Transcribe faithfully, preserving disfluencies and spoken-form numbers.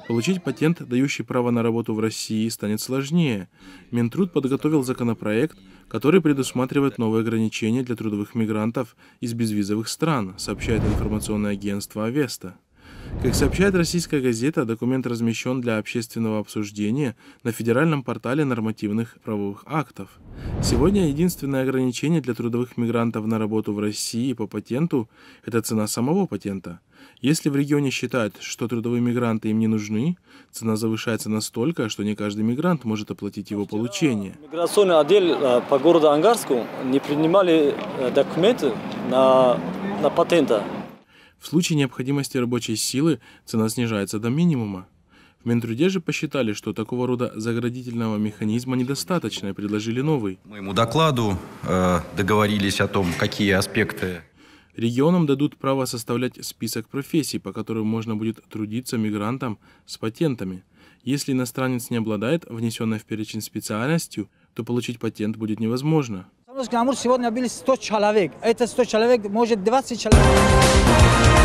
Получить патент, дающий право на работу в России, станет сложнее. Минтруд подготовил законопроект, который предусматривает новые ограничения для трудовых мигрантов из безвизовых стран, сообщает информационное агентство «Авеста». Как сообщает российская газета, документ размещен для общественного обсуждения на федеральном портале нормативных правовых актов. Сегодня единственное ограничение для трудовых мигрантов на работу в России по патенту – это цена самого патента. Если в регионе считают, что трудовые мигранты им не нужны, цена завышается настолько, что не каждый мигрант может оплатить его получение. Миграционный отдел по городу Ангарску не принимали документы на, на патента. В случае необходимости рабочей силы цена снижается до минимума. В Минтруде же посчитали, что такого рода заградительного механизма недостаточно и предложили новый. К моему докладу э, договорились о том, какие аспекты. Регионам дадут право составлять список профессий, по которым можно будет трудиться мигрантам с патентами. Если иностранец не обладает внесенной в перечень специальностью, то получить патент будет невозможно. Сегодня были сто человек. Это сто человек, может двадцать человек.